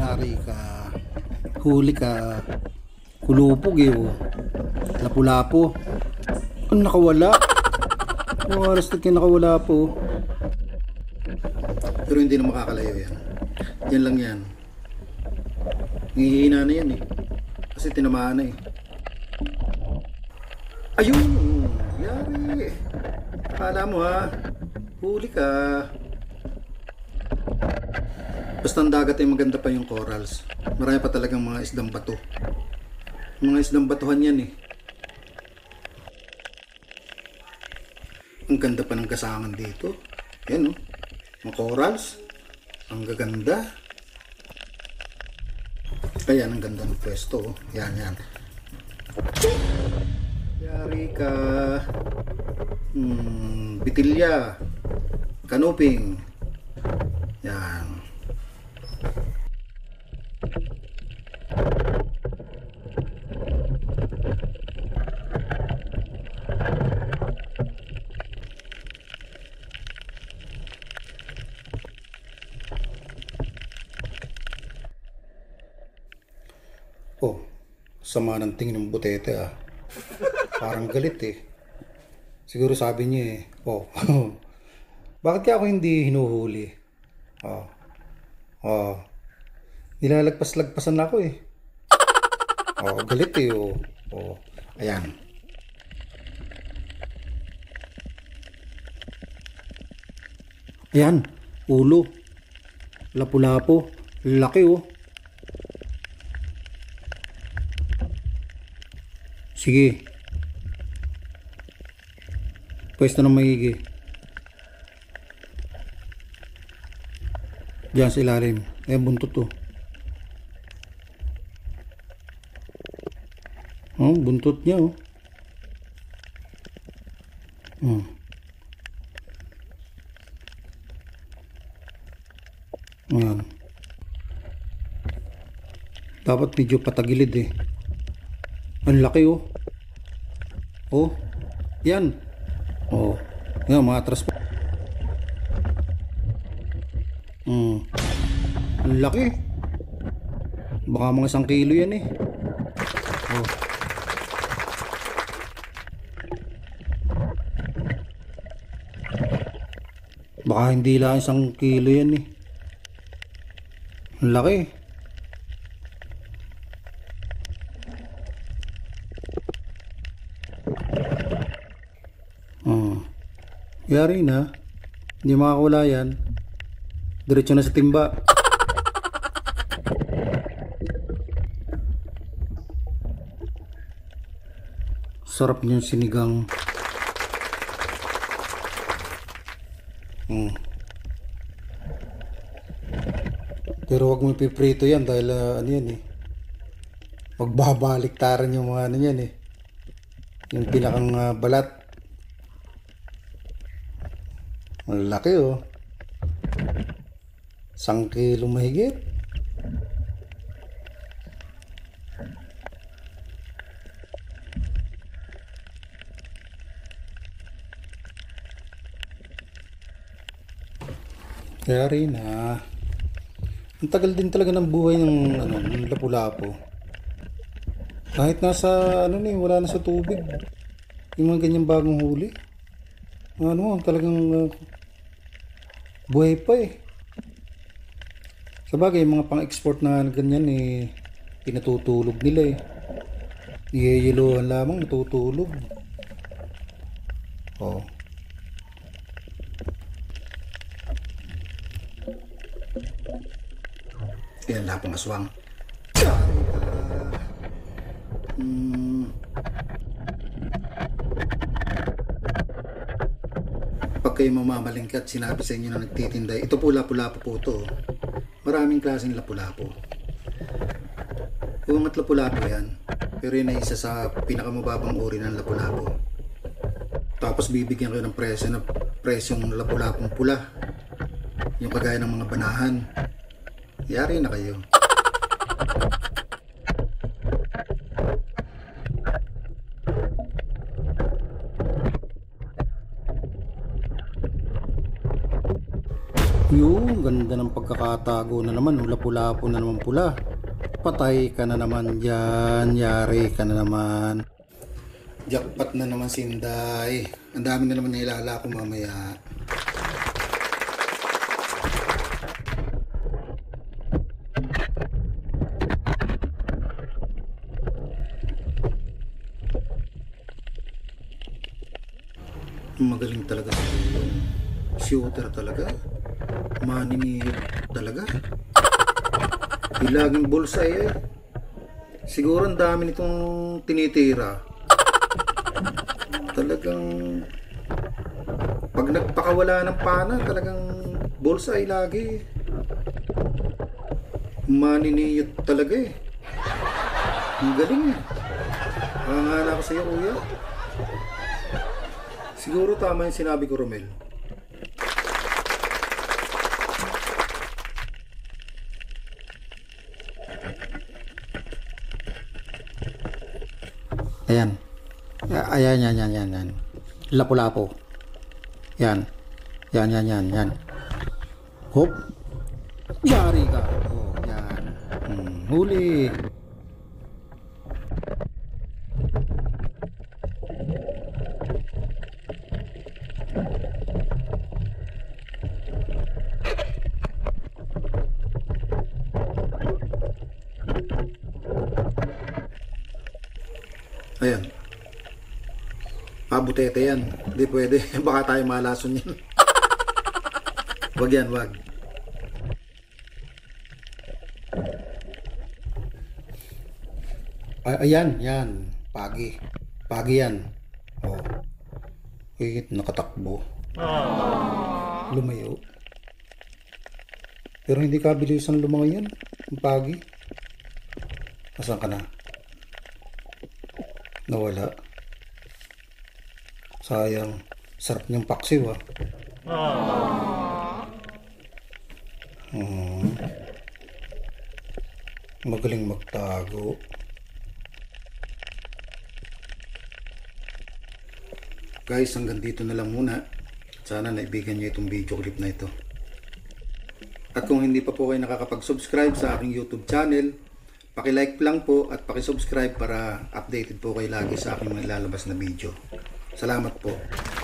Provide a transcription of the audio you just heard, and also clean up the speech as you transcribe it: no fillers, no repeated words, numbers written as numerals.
Yari ka. Huli ka. Kulupog eh oh. Lapu-lapu. Ang nakawala. Oras na nakawala po. Pero hindi na makakalayo yan. Yan lang yan. Ngihina na yan eh. Kasi tinamaan na eh. Ayun! Yari! Akala mo ha. Huli ka. Basta ang dagat ay maganda pa yung corals. Marami pa talagang mga isdang bato. Mga isdang batuhan yan eh. Ang ganda pa ng kasangan dito. Yan oh. Mga corals. Ang gaganda. Ayan, ang ganda ng pwesto. Yan, yan. Yari ka. Bitilya. Kanuping. Yan. Oh, sama ng tingin ng butete ah. Parang galit eh. Siguro sabi niya eh, oh, bakit kaya ako hindi hinuhuli? Oh, oh, nilalagpas-lagpasan ako eh. Oh, galit eh oh. Oh, ayan. Ayan, ulo. Lapu-lapu. Laki oh. Sige. Pwesto ng maigi. Diyan sa ilalim. Ayan buntot to. Oh, buntot niya oh. Ayan. Dapat medyo patagilid eh. Ang laki oh. Oh. Yan. Oh. Yan mga atras pa. Ang laki. Baka mga 1 kilo yan eh. Oh. Baka hindi lang 1 kilo yan eh. Ang laki. Yari na. Hindi makakawala yan. Diretso na sa timba. Sarap niyang sinigang. Pero wag mo ipiprito yan dahil ano yan eh. Magbabaliktaran yung mga ano yan eh. Yung pinakang balat. Ang laki oh. 1 kilo mahigit. Yari na. Ang tagal din talaga ng buhay ng ano, ng lapu-lapu. Kahit nasa ano ni, wala na sa tubig. Yung mga ganyang bagong huli. Ano, talagang buhay pa eh. Sabagay, mga pang-export na ganyan eh, pinatutulog nila eh. Iyeyelohan lamang, natutulog. Oh. Yan na pang aswang. Pag kayo mamamalingkat, sinabi sa inyo na nagtitinday, ito po lapu-lapu po to. Maraming klaseng lapu-lapu. Yung at lapu-lapu yan, pero yun ay isa sa pinakamababang uri ng lapu-lapu. Tapos bibigyan kayo ng presyong lapu-lapong pula. Yung kagaya ng mga banahan. Yari na kayo. Yung ganda ng pagkakatago na naman. Hula-pula-po na naman pula. Patay ka na naman dyan. Yari ka na naman. Jackpot na naman si Inday. Ang dami na naman nailala ko mamaya. Magaling talaga si shooter talaga. Maninihit talaga. Ilaging bullseye eh. Siguro ang dami nitong tinitira. Talagang pag nagpakawala ng pana, talagang bullseye lagi. Maninihit talaga eh. Ang galing eh. Hangana ko sa iyo, kuya. Siguro tama yung sinabi ko, Romel. Ayan. Ayan. Lapo-lapo. Yan. Yan. Hop. Yari ka. Oh, yan. Huli. Ayan. Pabutete yan. Hindi pwede. Baka tayo malason yan. Wag yan, wag. Ayan, yan. Pagi. Pagi yan. Oh. Wait, nakatakbo. Lumayo. Pero hindi kabilisan lumangoy yan. Ang pagi. Asan ka na? Nawala. Sayang. Sarap niyang paksiw ah. Magaling magtago. Guys, hanggang dito na lang muna. Sana naibigan niyo itong video clip na ito. At kung hindi pa po kayo nakakapag-subscribe sa aking YouTube channel, paki-like lang po at paki-subscribe para updated po kayo lagi sa aking mga ilalabas na video. Salamat po.